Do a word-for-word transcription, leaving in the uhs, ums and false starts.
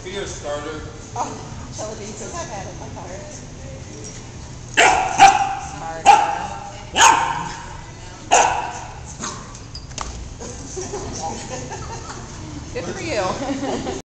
Be a starter. Oh, Jelly Bean says I've had it in my car. Good for you.